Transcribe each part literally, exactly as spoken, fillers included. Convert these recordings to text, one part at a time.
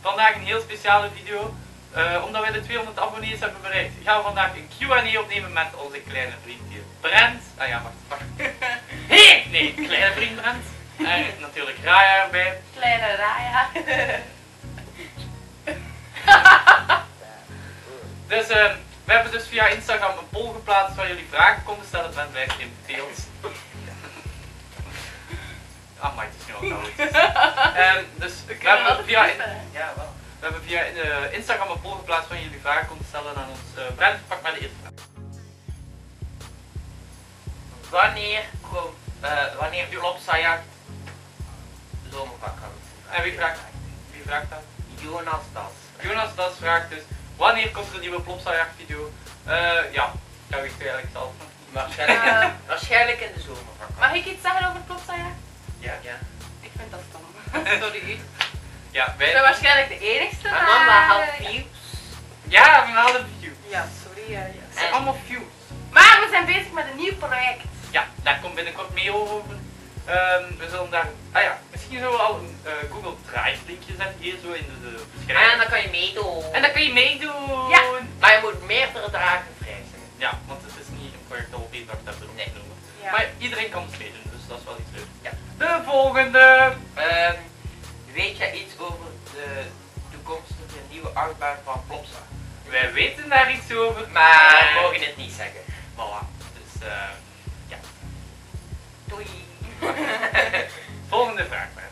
vandaag een heel speciale video. Uh, omdat wij de tweehonderd abonnees hebben bereikt, gaan we vandaag een Q en A opnemen met onze kleine vriend hier, Brent. Ah ja, wacht, wacht. Hey! Nee, kleine vriend Brent. En natuurlijk Raya erbij. Kleine Raya. Dus uh, we hebben dus via Instagram een poll geplaatst waar jullie vragen konden stellen. Brent blijft in beeld. Ah, maar het is nu al koud. Um, dus we, we hebben via in, ja, wel. We hebben via uh, Instagram een poll geplaatst waar jullie vragen konden stellen aan ons. Uh, Brent, pak maar de eerste vraag. Wanneer komt, uh, wanneer Plopsajacht zomervakantie? En wie vraagt, wie vraagt dat? Jonas Das. Jonas Das vraagt dus, wanneer komt er een nieuwe Plopsajacht video? Uh, ja, dat weet ik eigenlijk zelf nog. Waarschijnlijk, Uh, in, waarschijnlijk in de zomervakantie. Mag ik iets zeggen over Plopsajacht? Ja. Ja. Ik vind dat stom. Sorry. Ja, Ik ben wij... waarschijnlijk de enigste, Maar maar... dan maar half views. Ja, we halen views. Ja, sorry. Uh, ja. Het zijn allemaal views. Maar we zijn bezig met een nieuw project. Ja, daar komt binnenkort meer over. Um, we zullen daar... Ah ja, misschien zullen we al een uh, Google Drive linkje zetten hier zo in de, de beschrijving. En dan kan je meedoen. En dan kun je meedoen. Ja. Maar je moet meerdere dagen vrij zijn. Ja, want het is niet een project dat we op één dag hebben Nee. noemen. Ja. Maar iedereen kan het meedoen, dus dat is wel iets leuks. Ja. De volgende. Um, weet jij iets over de toekomstige nieuwe achtbaan van Plopsa? Wij weten daar iets over, Maar we mogen het niet zeggen. Voilà. Dus uh, ja. Doei. Volgende vraag, Bert.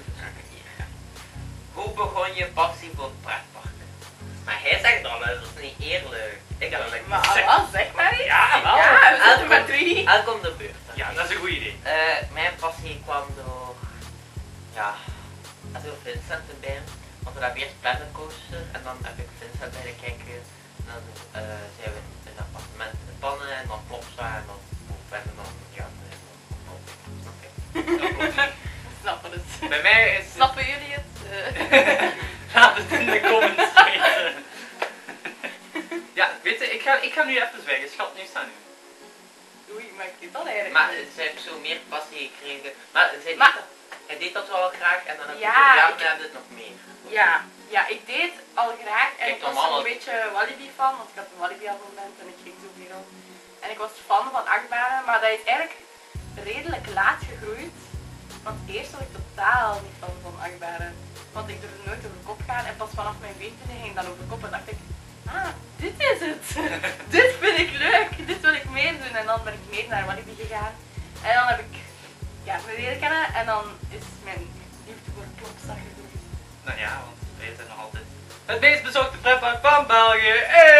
Hoe begon je passie voor pretparken? Maar hij zegt dan, dat is niet eerlijk. Ik had het Maar gezegd. Allah, zeg maar iets. Ja, wel. Ja, we Elk zitten met om- drie. Elk om de beurt. hè. Ja, dat is een goed idee. Uh, mijn passie kwam door, ja, door Vincent erbij. Want we hebben eerst Pannencoaster en dan heb ik Vincent bij kijken. En dan uh, zijn we in een appartement in de pannen en dan Plopsa en dan ben en dan, ja, nee, dan snap je. Snappen het. Bij mij is het... Snappen jullie het? Uh. Laat het in de comments weten. Ja, weet je, ik ga, ik ga nu even zwijgen. Schat, nu staan nu. Oei, maar ik dit al eigenlijk. Maar niet. ze heeft zo meer passie gekregen. Maar, zij Maar- deed dat, hij deed dat wel graag en dan heb je Ja, ja, ik- ja, dit nog meer. Ja, ja, ik deed al graag en Kijk, ik was normaal er een als- beetje Walibi fan, want ik had een Walibi abonnement en ik ging zoveel. En ik was fan van achtbanen, maar dat is eigenlijk redelijk laat gegroeid. Want eerst was ik totaal niet fan van achtbanen. Want ik durfde nooit over kop gaan en pas vanaf mijn veertiende ging dan over kop en dacht ik, ah, dit is het. Dit vind ik leuk, dit wil ik meer doen. En dan ben ik meer naar Walibi gegaan. En dan heb ik ja, me leren kennen en dan is mijn liefde voor Plopsa gegroeid. Nou ja, want wij zijn nog altijd het meest bezochte pretpark van België.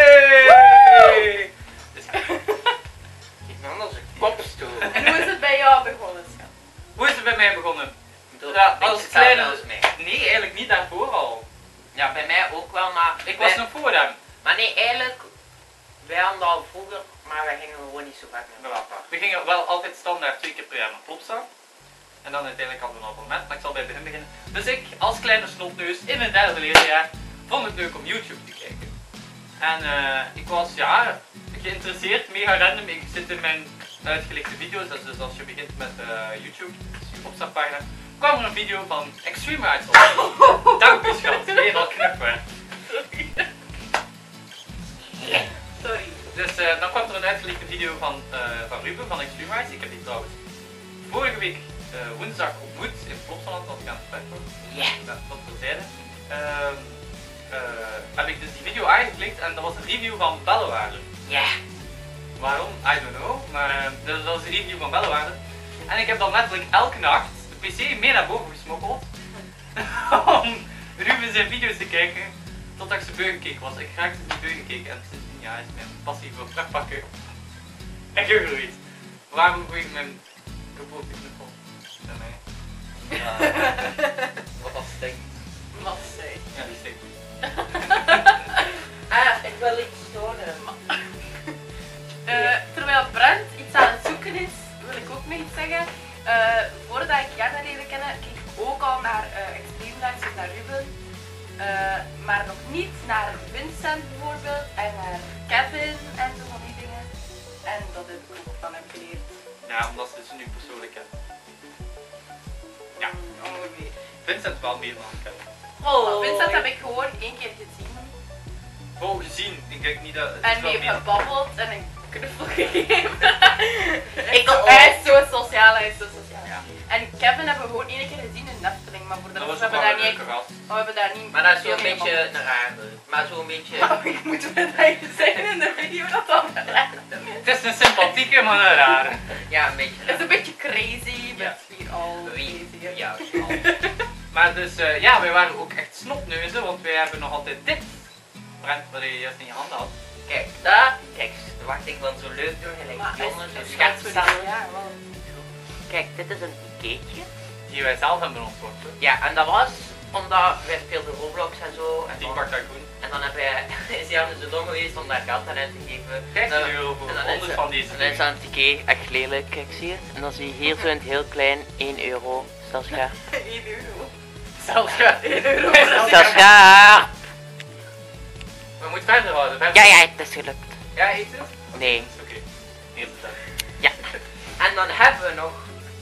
Hey! Dus ja. Ik ben anders een kopstoel. En hoe is het bij jou begonnen, schat? Hoe is het bij mij begonnen? Door Ja, een als beetje kleine... hetzelfde als mij. Nee, eigenlijk niet daarvoor al. Ja, bij mij ook wel, maar... Ik was wij- nog voor hem. Maar nee, eigenlijk, wij hadden al vroeger, maar wij gingen gewoon niet zo vaak naar papa. We gingen wel altijd standaard twee keer per jaar naar Plopsa. En dan uiteindelijk hadden we een abonnement, maar ik zal bij het begin beginnen. Dus ik, als kleine snotneus in mijn derde leerjaar, vond het leuk om YouTube te kijken. En uh, ik was, ja, geïnteresseerd, mega random. Ik zit in mijn uitgelegde video's, dus, dus als je begint met uh, YouTube, dus je Plopsa pagina, kwam er een video van Extreme Rides op. Dank u schat, weer al knuffen. Sorry. Dus uh, dan kwam er een uitgelegde video van, uh, van Ruben van Extreme Rides. Ik heb die trouwens vorige week uh, woensdag ontmoet in Plopsaland als ik aan het spelen was. Ja. Dat wat terzijde. Uh, uh, heb ik dus die video aangeklikt en dat was een review van Bellewaarde. Ja. Waarom? I don't know. Maar uh, dat was een review van Bellewaarde. En ik heb dan letterlijk elke nacht de pc mee naar boven gesmokkeld. Om Ruben zijn video's te kijken. Totdat ik ze beu gekeken was. Ik raakte niet beu gekeken en sindsdien ja, is mijn passie voor pretparken echt gegroeid. Waarom gooi ik mijn kapotte knuffel bij mij? Ja, wat dat stinkt. Wat zei? Ja, die stinkt goed. Ah, ik wil iets tonen. Uh, terwijl Brent iets aan het zoeken is, wil ik ook nog iets zeggen. Uh, voordat ik Janne leerde kennen, keek ik ook al naar uh, Extreme Rides, dus naar Ruben. Uh, maar nog niet naar Vincent bijvoorbeeld en naar Kevin en zo van die dingen. En dat heb ik ook van hem geleerd. Ja, omdat ze nu persoonlijk kennen. Ja. Ongeveer. Vincent wel meer dan kennen. Oh, Vincent heb ik gewoon één keer gezien. Oh, gezien. Ik denk niet dat... het is En wel mee meer- gebabbeld en een knuffel gegeven. Ik ook. Hij is zo sociaal, hij is zo sociaal. Ja. En Kevin hebben we gewoon één keer gezien in Nefteling, maar voor de Dat rest was hebben ook we wel daar een niet leuke echt- gast. maar we hebben daar niet Maar dat is veel zo'n mee beetje gebabbeld. een rare. Maar zo'n beetje... Maar ik moet met dat zeggen in de video dat dan random is. Het is een sympathieke, maar een rare. Ja, een beetje Het is een beetje crazy, Ja. met hier al Wie? crazy. hè. Ja, Maar dus, eh, ja, wij waren ook echt snotneuzen, want wij hebben nog altijd dit. Brent, wat je juist in je handen had. kijk, daar. Kijk, wacht, ik wil zo leuk doen. Gelijk Maar jongens, is- zo is scherp dat zo- stellen. Ja, wel. Kijk, dit is een ikeetje. Die wij zelf hebben ontworpen. Ja, en dat was omdat wij speelden Roblox en zo. En Die dan, pakt dat goed. en dan heb wij, is Jan zo dom geweest om daar geld aan uit te geven. vijftien Dan- euro voor en dan is honderd het- van deze. En dan is dat een ticket echt lelijk, kijk zie je? En dan zie je hier zo in het heel klein één euro. Sascha. één euro. Zelfs ja. één euro. Sascha! We moeten verder houden. Verder. Ja, ja, het is gelukt. Ja, eet het? Nee. Oké. Eerst het. Ja. En dan hebben we nog...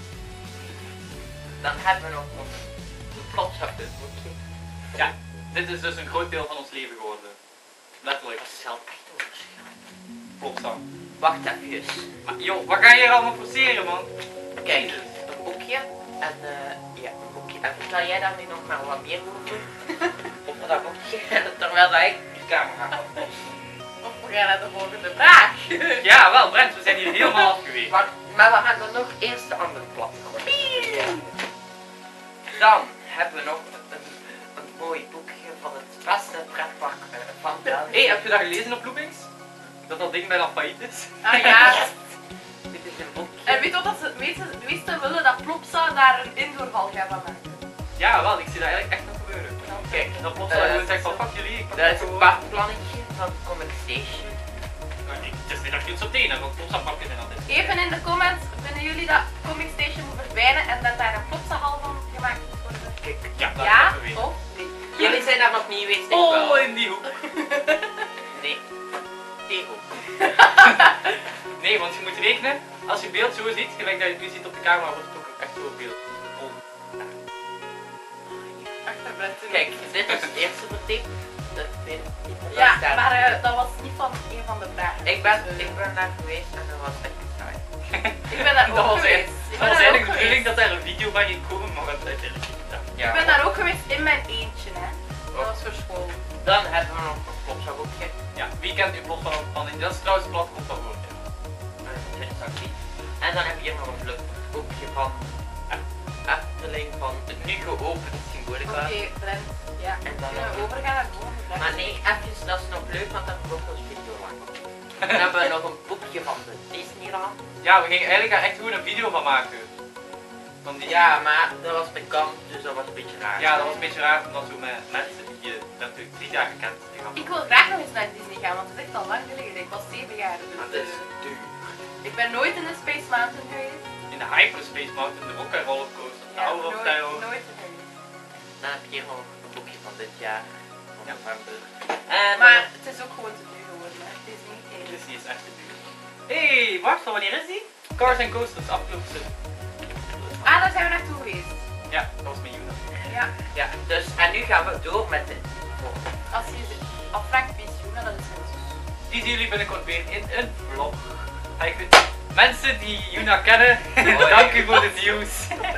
Dan hebben we nog ons plopsapboekje. Ja, dit is dus een groot deel van ons leven geworden. Letterlijk. Dat is zelf echt overschat. Plopsap. Wacht even. Maar joh, wat ga je hier allemaal forceren, man? Kijk, Jezus. een boekje. En eh, ja, een boekje. En vertel jij daar nu nog maar wat meer over? Over dat boekje. Terwijl dat ik de camera op. Of we gaan naar de volgende vraag. Ja, wel, Brent, we zijn hier helemaal af geweest. Maar, maar we gaan dan nog eerst de andere plat gooien. Dan hebben we nog een, een mooi boekje van het beste pretpark eh, van België. Hé, hey, heb je dat gelezen op Loopings? Dat dat ding bijna failliet is? Ah ja. Dit is een boekje. En weet je wat dat ze het meeste, de meeste willen dat Plopsa daar een indoorhal gaat van maken? Ja, wel, ik zie dat eigenlijk echt nog gebeuren. Kijk, Dat plots eh, dat gewoon zegt van fuck jullie, ik pak dat dat is een gewoon. parkplannetje van Comic Station. Maar nee, het is niet dat je iets op tenen, want plots pakken zijn altijd. Even in de comments, vinden jullie dat Comic Station moet verdwijnen en dat daar een Plopsa hal van gemaakt moet worden? Kijk. Ja, dat Ja is even of nee? Jullie zijn daar nog niet geweest, ik wel. Oh, in die hoek. Nee. Die hoek. Nee, want je moet rekenen, als je beeld zo ziet, gelijk dat je het nu ziet op de camera, wordt het ook echt zo beeld. Oh. Achterbrengen. Kijk, dit is het eerste verdiep. De tweede verdiep. En Ja, dan staat- maar eh, dat was niet van een van de vragen. Ik ben, ik ben daar geweest en dat was echt saai. Ik ben daar Dat ook was geweest. eigenlijk- Ik dat ben was daar ook eigenlijk de bedoeling geweest. dat er een video van ging komen, maar het is uiteindelijk niet gedaan. Ja. Ik ben daar ook geweest in mijn eentje, hè. Dat was voor school. Dan hebben we nog een klopzakboekje. Ja, wie kent u plots van, van in? Dat is trouwens plat komt dat woord. Eh, dat is niet. En dan heb je hier nog een leuk boekje van Efteling van het nu geopend Symbolica. Oké, Brent. Ja. En dan Kunnen we overgaan naar de volgende vraag? Maar nee, even, dat is nog leuk, want dat wordt ons video lang. Dan hebben we nog een boekje van de Disneyland. Ja, we gingen eigenlijk daar echt gewoon een video van maken. Van die... Ja, maar dat was bekend, dus dat was een beetje raar. Ja, dat was een beetje raar, omdat zo met mensen die je natuurlijk drie jaar gekend die gaan. Ik wil graag nog eens naar Disney gaan, want het is echt al lang geleden. Ik was zeven jaar. Dus, Maar dat is eh, duur. ik ben nooit in de Space Mountain geweest. In de Hyperspace Mountain, de Rock and Roller Coaster, Ja, Tower of nooit, Terror. nooit geweest. Dan heb je hier nog een boekje van dit jaar, van Ja. november. En Maar het is ook gewoon te duur geworden, hè. Het is niet één. Disney is echt te duur. Hé, hey, wacht, van wanneer is die? Cars and Coasters, afgelopen seizoen. Ah, daar zijn we naartoe geweest. Ja, dat was met Juna. Ja. ja, dus en nu gaan we door met de Als je ze afvraagt wie is Juna, dat is mijn zus. Die zien jullie binnenkort weer in een vlog. Ah, ik weet, mensen die Juna kennen, dank u voor de views.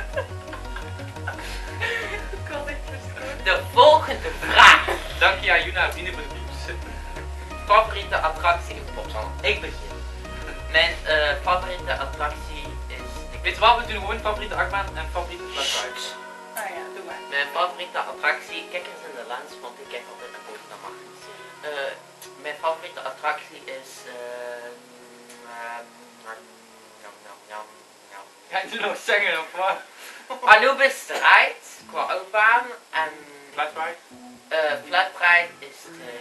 Ik was echt verstoord. de volgende vraag. Dank je aan Juna en vrienden voor de views. Favoriete attractie in Plopsaland? Ik begin. Mijn eh, favoriete attractie is... Ik Weet je wat, we doen gewoon favoriete achtbaan en favoriete flatride. Ah ja, doe maar. Mijn favoriete attractie, kijk eens in de lens, want ik kijk altijd naar boven naar Martens. Uh, mijn favoriete attractie is... ehm, ehm, jam, jam, jam, jam. Ga je nu nog zeggen of wat? Anubis Ride qua achtbaan en Flatride? uh, Flatride is de...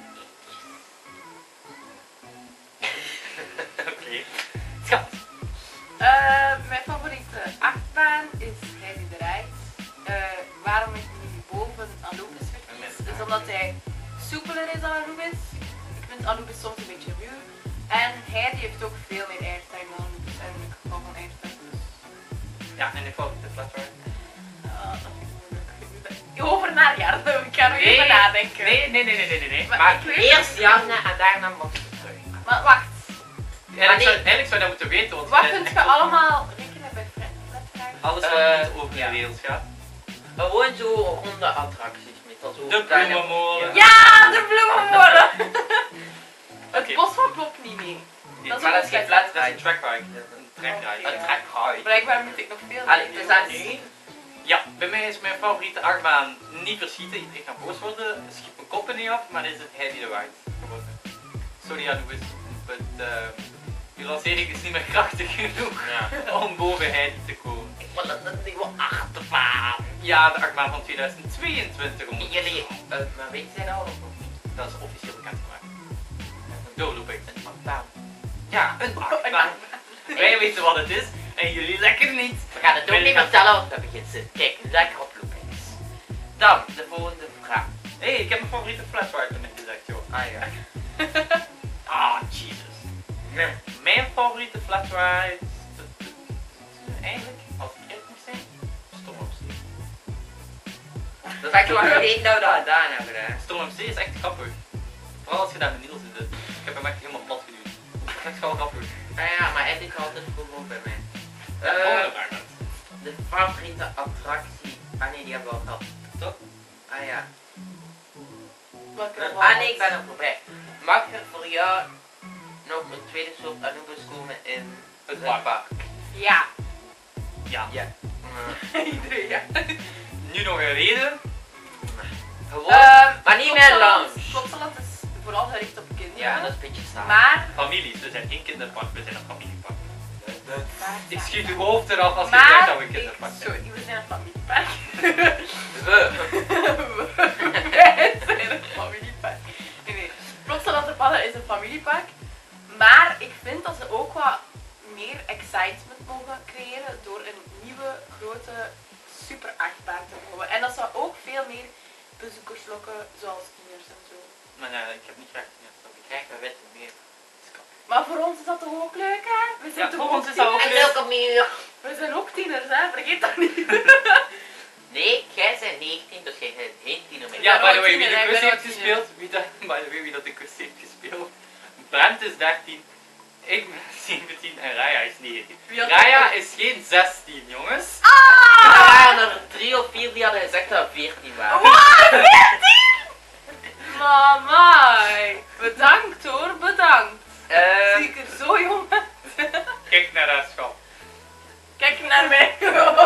Oké. Schat. Eh, mijn favoriete achtbaan is Heidi de Rij. Eh, waarom ik nu boven Anubis verkies, is omdat hij soepeler is dan Anubis. Ik vind Anubis soms een beetje ruw. En Heidi heeft ook veel meer airtime dan Anubis en ik hou van airtime. Dus Ja, en de favoriete flatride? ja, dat is moeilijk. over naar Jarno. Ik ga nog Nee. even nadenken. Nee, nee, nee, nee, nee, nee, nee. Maar Maar ik weet Eerst het Janne niet. en daarna mocht je terug. Maar wacht, eigenlijk, nee. zou, eigenlijk zou je dat moeten weten, want wat het is kunt echt je op- allemaal rekenen bij Fredvragen? alles wat Eh, niet over de ja. rails gaat. Gewoon zo ronde attracties met dat zo De kleine- bloemenmolen. Ja, de bloemenmolen! Het Oké. bos van klopt niet mee. Nee, Dat is maar ook dat is geen een flat Dat is een ride. track ride. Een track ride. Een trekride. Blijkbaar moet ik nog veel Allee, meer het is aan doen. nu. Ja, bij mij is mijn favoriete achtbaan niet verschieten. Iedereen gaat boos worden. Schiet mijn koppen niet af, maar is het Heidi de White geworden. Sorry Anubis, but uh, je lancering is niet meer krachtig genoeg Ja. om boven Heidi te komen. Ik wil een nieuwe achterbaan. Ja, de achtbaan van tweeduizend tweeëntwintig. Om... Jullie, uh, maar weet jij nou of niet? Dat is officieel bekendgemaakt. Doorlooping. Een achtbaan. Ja, een achtbaan. Wij weten wat het is en jullie lekker niet. We gaan het ook niet vertellen, want we begint zin. Kijk, lekker op loopings. Dan, de volgende vraag. Hé, hey, ik heb mijn favoriete flatride net gezegd, joh. Ah ja. Ah, Jesus. Nee. Mijn favoriete flatride... Eigenlijk, als ik eerlijk moet zijn, Storm op Zee. Dat is echt wat geleden nou dat gedaan hebben. Hè. Storm op Zee is echt grappig. Vooral als je daar met Niels in zit. Ik heb hem echt helemaal plat geduwd. Dat is echt wel grappig. Ah ja, maar hij doet altijd goed op bij mij. Ja, Eh, volgende vraag dan. de favoriete attractie. Ah nee, die hebben we al gehad. Toch? Ah ja. Welke Ah was nee, ik het? ben er voorbij. Mag er voor jou nog een tweede soort Anubis komen in Het het park? Ja. Ja. Ja. Eh, Iedereen, ja. Nu nog een reden. Gewoon, Ehm, maar niet meer Plopsaland- lounge. Plopsaland is vooral gericht op kinderen. Ja, dat is een beetje saai. Maar, Families, we zijn geen kinderpark, we zijn een familiepark. maar Ik schiet uw hoofd eraf als je maar, zegt dat we een ik, kinderpark zijn. sorry, we zijn een familiepark. We. Wij zijn een familiepark. Nee, nee. Plopsaland de Padden is een familiepark. Maar ik vind dat ze ook wat meer excitement mogen creëren door een nieuwe, grote, super achtbaan te bouwen. En dat zou ook veel meer bezoekers lokken, zoals tieners en zo. Maar nee, ik heb niet graag ja, dat Ik krijg een witte meer. Maar voor ons is dat toch ook leuk, hè? We zijn Ja, toch voor ook ons is dat ook tieners? En welke meer? We zijn ook tieners, hè? Vergeet dat niet. Nee, jij bent negentien, dus jij bent geen tiener meer. Ja, ben by the ook way, wie tiener, de ik quiz ben heeft ook tiener. gespeeld, wie dat, by the way, wie dat de quiz heeft gespeeld. Brent is dertien, ik ben zeventien en Raya is negentien. Wie had Raya dat? is geen zestien, jongens. Er waren er drie of vier die hadden gezegd dat we veertien waren. Wat? veertien? Mama, bedankt hoor, bedankt. Ehm, Zie ik er zo jong uit? Kijk naar haar schat. Kijk naar mij.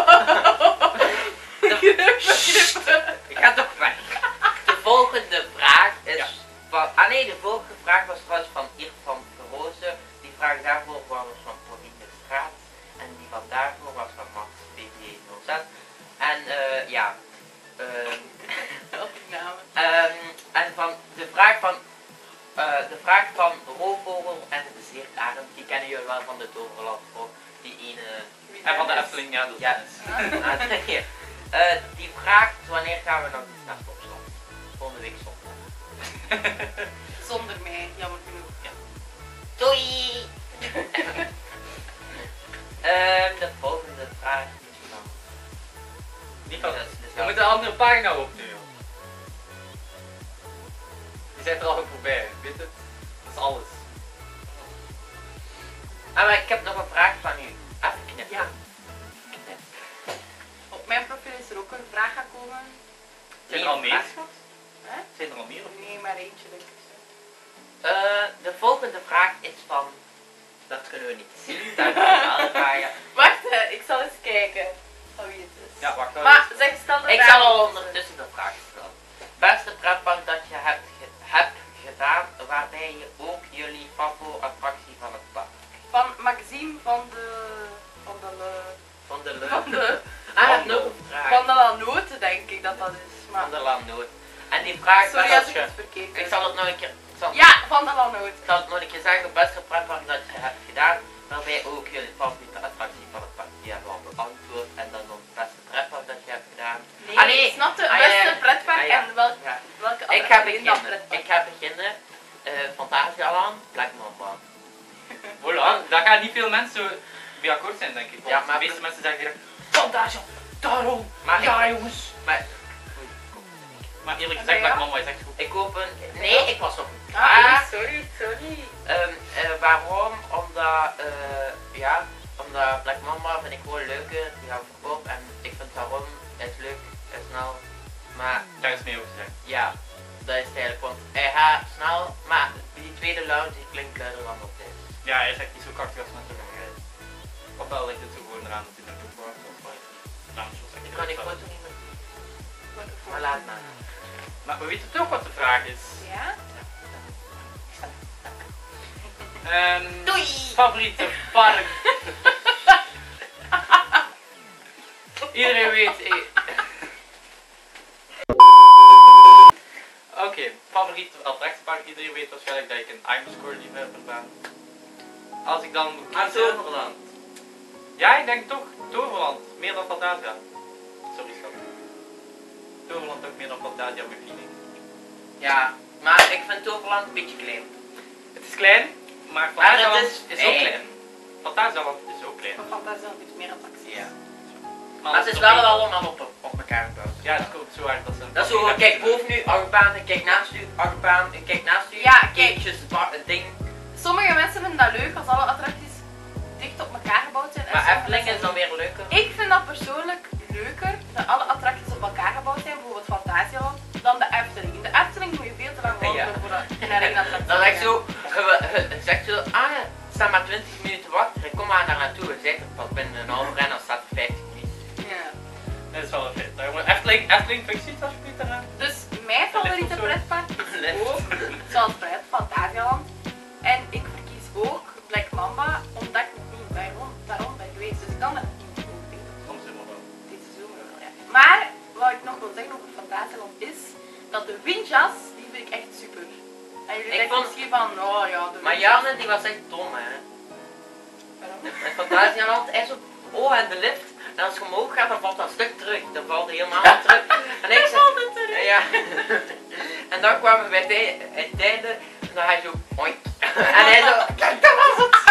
ik ga toch weg. De volgende vraag is Ja. van... Ah nee, de volgende vraag was trouwens van Irfan Roze. Die vraag daarvoor was van Pauline de Straat. En die van daarvoor was van Max P D nul zes. En eh ja... ehm, Welke namen? Ehm, en van de vraag van eh, de vraag van Roofvogel en de Zeerarend, die kennen jullie wel van de Toverland voor die ene. Wie En van de dat is? Efteling, ja, dat is Ja, ah, nee. Eh, die vraagt wanneer gaan we nog naar Stopslag? Volgende week zondag. Zonder mij, jammer genoeg. Ja. Doei! Ehm, de volgende vraag is van. Niet van, Dat is dus je moet een andere pagina opnemen. Die zijn er al voorbij, weet het? Dat is alles. Ah, maar ik heb nog een vraag van u. Even knippen. Ja. Knippen. Op mijn profiel is er ook een vraag gekomen. Zijn er al meer? Hè? Zijn er al meer? Of? Nee, maar eentje denk ik. Eh, de volgende vraag is van. Dat kunnen we niet zien. Daar gaan we alle vragen. Wacht, hè, ik zal eens kijken van wie het is. Ja, wacht. Maar zeg, stel de Ik vraag. zal al ondertussen de vraag stellen. Beste pretpark dat je hebt, ge- hebt gedaan, waarbij je ook jullie favoriete-attractie van het park. Van Maxime van de... Van de... Le- Van de leuk. Van de... Ah, je hebt nog een vraag. Van de Lanote denk ik dat dat is. Maar... Van de landnoot. En die vraag Sorry was als als ik je... het verkeerd Ik heb. zal het nog een keer... Ik zal, Ja, van de Lanote. ik zal het nog een keer zeggen, beste pretpark dat je hebt gedaan, waarbij ook jullie favoriete attractie van het park. Die hebben we al beantwoord. En dan nog het beste pretpark dat je hebt gedaan. Nee, Ah, nee. ik snapte Ah, ja, beste ja. pretpark Ah, ja. en wel, Ja. welke Ik ga attractie in dat beginnen. pretpark. Ik ga beginnen. Uh, Fantasialand, Black Mamba. Voilà, daar gaan niet veel mensen mee akkoord zijn, denk ik. Want Ja, maar- de meeste mensen zeggen direct, Fantasia, daarom, Maar ja ik- jongens. Maar Maar eerlijk gezegd, Ja. Black Mamba is echt goed. Ik koop een... Nee, ik was op een Ah, vraag. sorry, sorry. Ehm, eh, waarom? Omdat, eh, ja, omdat Black Mamba vind ik gewoon leuker, die hou ik op en ik vind daarom het leuk en snel. Maar Daar is mee over te zeggen. ja, dat is het eigenlijk, want hij gaat snel, maar die tweede luid die klinkt luider dan op dit. Ja, hij is echt niet zo krachtig als met de rijden. Ofwel ligt het zo gewoon eraan dat hij naar toe wordt. Of nou, zoals Ik kan die foto niet meer zien, maar laat maar. Maar we weten toch wat de vraag is. Ja? Ehm Doei! Favoriete park? Iedereen weet... eh. Oké, okay, favoriete attractiepark. Iedereen weet waarschijnlijk dat ik een I'm-score liefhebber ben. Als ik dan moet Maar kiezen... Toverland. Ja, ik denk toch Toverland. Meer dan Fantasia. Sorry, schat. Toverland ook meer dan Fantasia, mijn feeling. Ja, maar ik vind Toverland een beetje klein. Het is klein, maar Maar het Fantasialand is- is, ook hey. klein. Fantasialand is ook klein. Maar Fantasia is iets meer attracties. Ja. Maar het is nog wel niet- allemaal op, op elkaar gebouwd. Ja, het komt zo hard dat ze... Dat is zo, kijk boven u, achtbaan, en kijk naast u, achtbaan, en kijk naast u, Ja, kijk. keetjes, het ding. Sommige mensen vinden dat leuk als alle attracties dicht op elkaar gebouwd zijn. en Maar sommige Efteling is mensen dan weer leuker. Ik vind dat persoonlijk leuker dat alle attracties op elkaar gebouwd zijn, bijvoorbeeld Fantasieland, dan de Efteling. In de Efteling moet je veel te lang wandelen Ja. voor dat naar één attractie. Dan te zeg ik gaan. zo, je, je zegt zo, ah ja, sta maar twintig minuten wachten, ik kom maar daar naartoe. Je zegt het pas binnen een half uur en dan staat er vijftig minuten. Ja. Dat is wel een feit. Daar moet- Efteling, Efteling, fictie alsjeblieft daaraan. Dus mijn favoriete zo. pretpark is Lift. ook, zoals Fred, Fantasieland. En ik verkies ook Black Mamba, omdat ik nog niet daarom, daarom ben geweest. Dus ik kan het niet oordelen. Soms helemaal wel. Deze zomer wel, ja. Maar wat ik nog wil zeggen over Fantasieland is dat de windjas, die vind ik echt super. En jullie Ik denken vond- misschien van, oh ja, de Maar windjas. Janne die was echt dom hè. Waarom? Met Fantasieland, hij zo, oh en de lift, en als je omhoog gaat dan valt dat stuk terug, dan valt hij helemaal terug. En ik Dan zeg, valt het terug. ja. En dan kwamen we bij het ei- het einde, en dan hij zo, oink. En hij zo, kijk dat was het.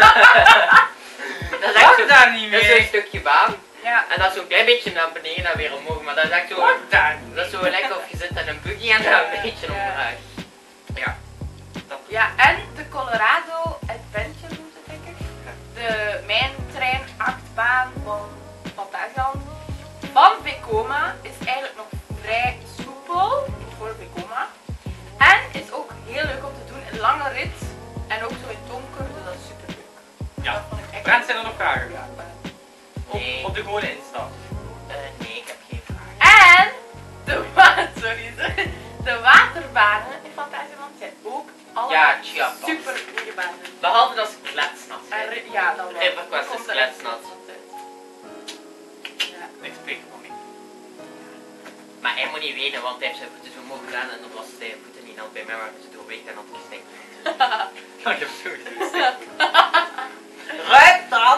Dat is echt zo, Wacht daar niet dat is zo'n meer! stukje baan. Ja. En dat is zo'n klein beetje naar beneden en weer omhoog, maar dat is echt zo, Wacht daar niet! dat is zo lekker of je zit in een buggy en dan een beetje Ja. omlaag. Ja. Dat Ja, en de Colorado Adventure route, denk ik. De mijntrein achtbaan van Fantasieland van Vekoma is eigenlijk nog vrij soepel voor Vekoma. En is ook heel leuk om te doen, een lange rit en ook zo in het donker, dus dat is super leuk. Ja. Dat vond ik echt Brent, zijn er nog vragen? Ja, ik ben- Op, Nee. op de gewone Insta. Eh, nee, ik heb geen vraag. En de, wa- sorry, de waterbanen in Fantasieland zijn ook allemaal Ja, tja, pas. super goede banen. Behalve dat ze kletsnat En zijn. ri- ja, dan wel. Ripperquest Dan is komt er kletsnat. echt wat uit. Ja. Ik spreek er nog niet. Maar hij moet niet weten, want hij heeft zijn voeten zo omhoog gedaan en dan was zijn voeten niet al bij mij, maar ze doorweekt en had gestinkt. Ik heb zo gezien. Ruik dan!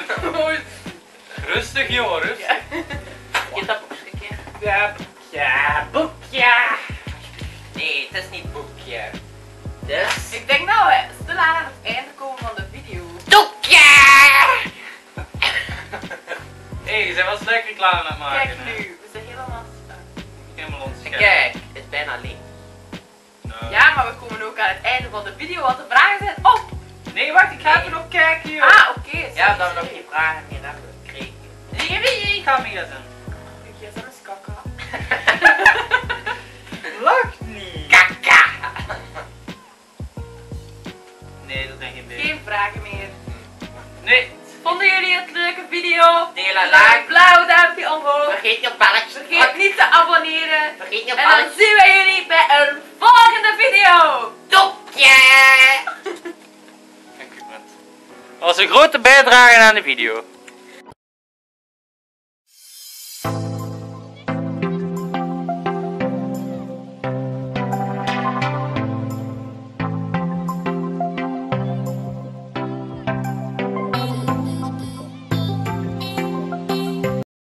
Rustig jongen, rustig. Ja. Je dat boekje een keer? Ja, ja, boekje. Nee, het is niet boekje. Dus... Ik denk dat we stilaan aan het einde komen van de video. Doekje! Hé, hey, je bent wel slecht reclame aan het maken. Kijk hè? nu, we zijn helemaal staan. Helemaal ons scherp. Kijk, het is bijna leeg. Nou. Ja, maar we komen ook aan het einde van de video, want de vragen zijn op. Nee, wacht, ik ga Nee. even nog kijken joh. Ah, oké. sorry, Ja, dat we nog sorry. geen vragen meer hebben gekregen. Nee, nee, ik ga mee gaan. Ik ga zo eens kakka. Lach niet. Kaka! Nee, dat denk ik niet. Geen vragen meer. Nee. Vonden jullie het leuke video? Deel en Laat een like. blauw duimpje omhoog. Vergeet je balletje. Vergeet niet te abonneren. Vergeet je En dan balletje. zien we jullie bij een volgende video. Doekje! Dank u, Brent. Dat was een grote bijdrage aan de video.